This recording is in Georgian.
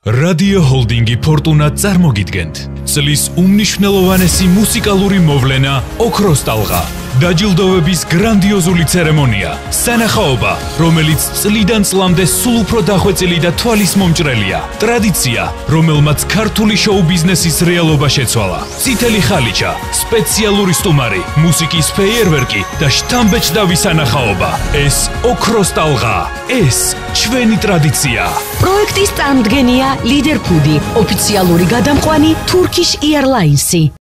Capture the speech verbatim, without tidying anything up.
რადიო ჰოლდინგი ფორტუნა წარმოგიდგენთ წლის უმნიშვნელოვანესი მუსიკალური მოვლენა ოქროს ტალღა დაჯილდოვების გრანდიოზული ცერემონია სანახაობა რომელიც წლიდან წლამდე სულ უფრო დახვეწილი და თვალის მომჭრელია ტრადიცია რომელმაც ქართული შოუ ბიზნესის რეალობა შეცვალა წითელი ხალიჩა სპეციალური სტუმარი მუსიკის ფეიერვერკი და შთამბეჭდავი სანახაობა ეს ოქროს ტალღა ეს ჩვენი ტრადიცია პროექტის წარმომადგენია ლიდერ ფუდი ოფიციალური გადამყვანი Turkish Airlines-ი